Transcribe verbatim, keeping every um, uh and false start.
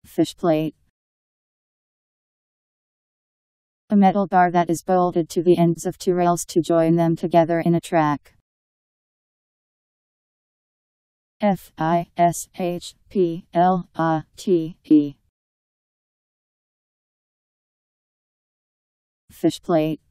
Fishplate. A metal bar that is bolted to the ends of two rails to join them together in a track. F I S H P L A T E. Fishplate.